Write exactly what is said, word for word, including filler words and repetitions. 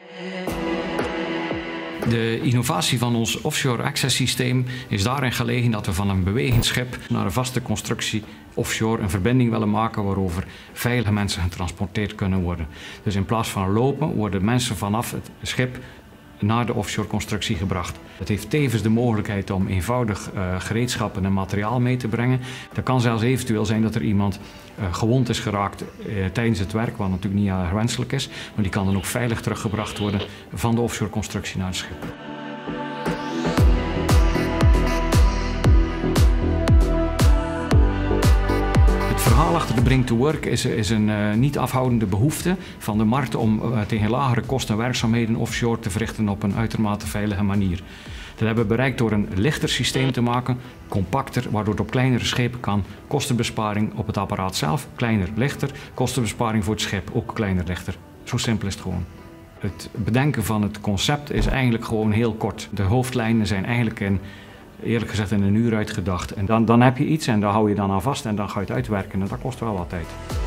De innovatie van ons offshore access systeem is daarin gelegen dat we van een bewegend schip naar een vaste constructie offshore een verbinding willen maken waarover veilige mensen getransporteerd kunnen worden. Dus in plaats van lopen worden mensen vanaf het schip naar de offshore constructie gebracht. Het heeft tevens de mogelijkheid om eenvoudig uh, gereedschappen en materiaal mee te brengen. Dat kan zelfs eventueel zijn dat er iemand uh, gewond is geraakt uh, tijdens het werk, wat natuurlijk niet uh, wenselijk is, maar die kan dan ook veilig teruggebracht worden van de offshore constructie naar het schip. Het verhaal achter de Bring to Work is, is een uh, niet afhoudende behoefte van de markt om uh, tegen lagere kosten werkzaamheden offshore te verrichten op een uitermate veilige manier. Dat hebben we bereikt door een lichter systeem te maken, compacter, waardoor het op kleinere schepen kan. Kostenbesparing op het apparaat zelf, kleiner, lichter. Kostenbesparing voor het schip, ook kleiner, lichter. Zo simpel is het gewoon. Het bedenken van het concept is eigenlijk gewoon heel kort. De hoofdlijnen zijn eigenlijk in eerlijk gezegd in een uur uitgedacht. En dan, dan heb je iets en daar hou je dan aan vast en dan ga je het uitwerken en dat kost wel wat tijd.